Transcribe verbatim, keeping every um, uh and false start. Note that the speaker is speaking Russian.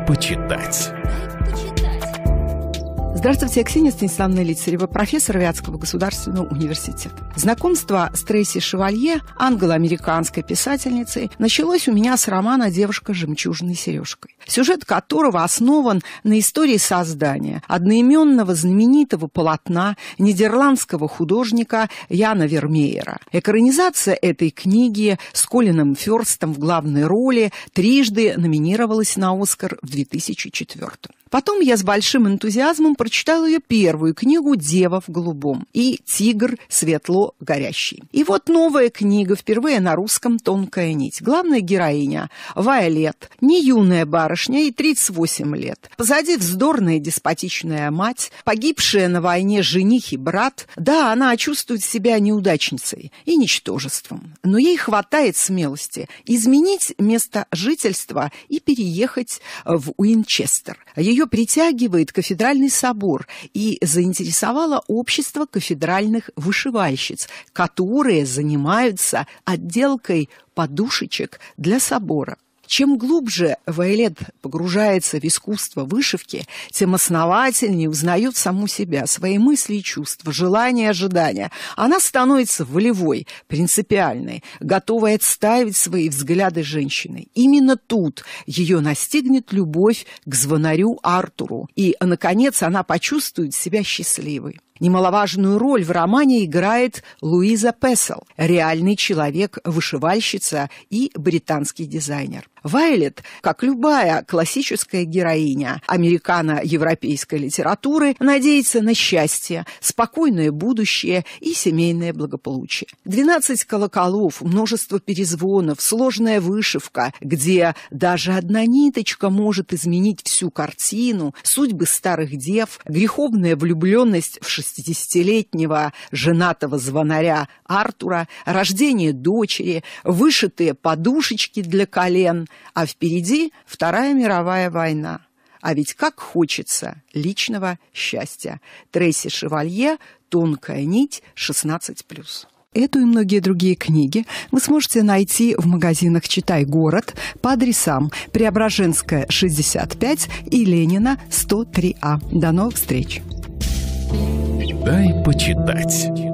почитать. Здравствуйте, я Ксения Станиславовна Лицарева, профессор Вятского государственного университета. Знакомство с Трейси Шевалье, англо-американской писательницей, началось у меня с романа «Девушка с жемчужной сережкой», сюжет которого основан на истории создания одноименного знаменитого полотна нидерландского художника Яна Вермеера. Экранизация этой книги с Колином Фёрстом в главной роли трижды номинировалась на «Оскар» в две тысячи четвёртом. Потом я с большим энтузиазмом прочитала ее первую книгу «Дева в голубом» и «Тигр светло горящий». И вот новая книга, впервые на русском, «Тонкая нить». Главная героиня Вайолет, не юная барышня, ей тридцать восемь лет. Позади вздорная деспотичная мать, погибшая на войне жених и брат. Да, она чувствует себя неудачницей и ничтожеством, но ей хватает смелости изменить место жительства и переехать в Уинчестер. Ее притягивает кафедральный собор и заинтересовало общество кафедральных вышивальщиц, которые занимаются отделкой подушечек для собора. Чем глубже Вайолет погружается в искусство вышивки, тем основательнее узнает саму себя, свои мысли и чувства, желания и ожидания. Она становится волевой, принципиальной, готовой отстаивать свои взгляды женщиной. Именно тут ее настигнет любовь к звонарю Артуру, и, наконец, она почувствует себя счастливой. Немаловажную роль в романе играет Луиза Пессел, реальный человек, вышивальщица и британский дизайнер. Вайолет, как любая классическая героиня американо-европейской литературы, надеется на счастье, спокойное будущее и семейное благополучие. «Двенадцать колоколов», множество перезвонов, сложная вышивка, где даже одна ниточка может изменить всю картину, судьбы старых дев, греховная влюбленность в шестидесятилетнего женатого звонаря Артура, рождение дочери, вышитые подушечки для колен, а впереди Вторая мировая война. А ведь как хочется личного счастья. Трейси Шевалье, «Тонкая нить», шестнадцать плюс. Эту и многие другие книги вы сможете найти в магазинах «Читай город» по адресам Преображенская, шестьдесят пять и Ленина, сто три А. До новых встреч! Дай почитать.